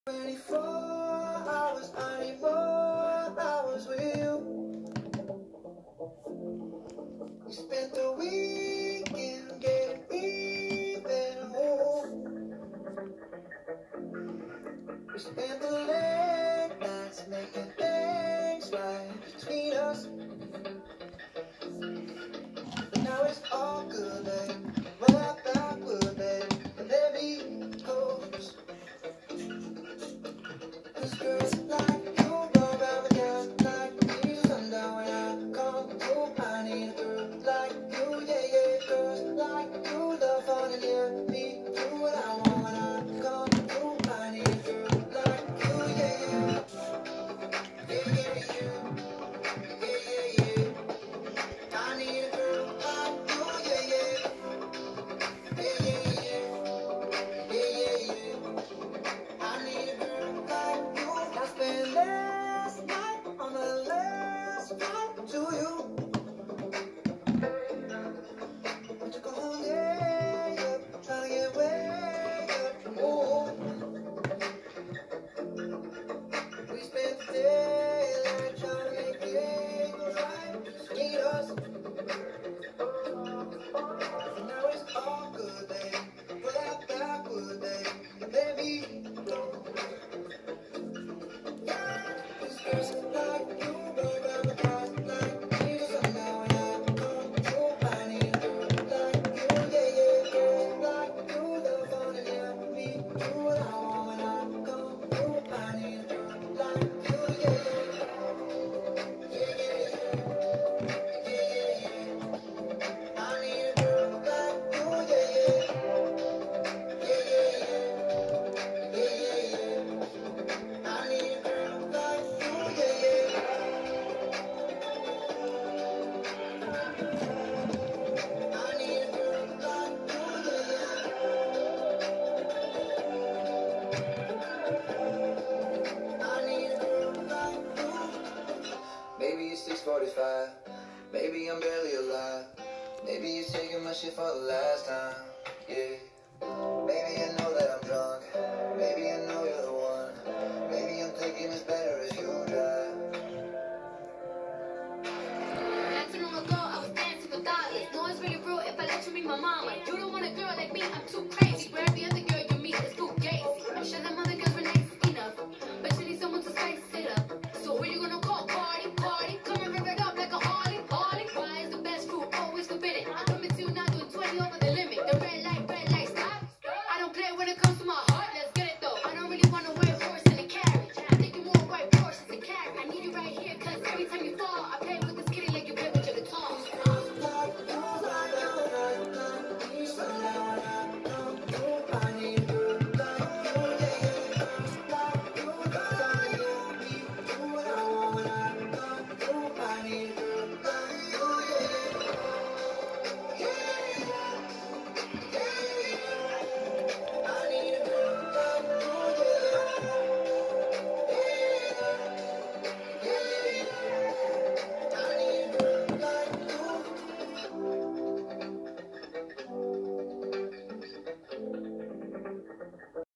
24 hours, I need more hours with you. We spent the weekend getting even more. We spent the late nights making things right between us. But now it's all good, babe. Well, I thought would, babe. But there we goes. This girl's like you, go around the house like me. Sundown when I come through, I need a girl like you, yeah, yeah. Girls like you, love fun and yeah, me do what I want when I come through. I need a girl like you, yeah, yeah, yeah, yeah, yeah, yeah, yeah, yeah. I need a girl like you, yeah, yeah, yeah, yeah, yeah, yeah, yeah, yeah. I need a girl like you. I spent last night on the last flight to you. We took a whole day up, trying to get way up. Oh, we spent the daylight trying to make things right between us. And now it's all good, babe. Pull out backward, babe. Baby, don't. This girl's like you, go around the house like me. Sundown when I come through, I need a girl like you, yeah, yeah. Girls like you, love fun and yeah, me do what I want when I come through. I need a girl like you, yeah, yeah, yeah, yeah, yeah, yeah. I need a girl like you, yeah, yeah, yeah, yeah, yeah, yeah, yeah. I need a girl like you, yeah, yeah. I need a girl like you, yeah. I need a girl like you. Maybe it's 6:45. Maybe I'm barely alive. Maybe you're taking my shit for the last time. Yeah.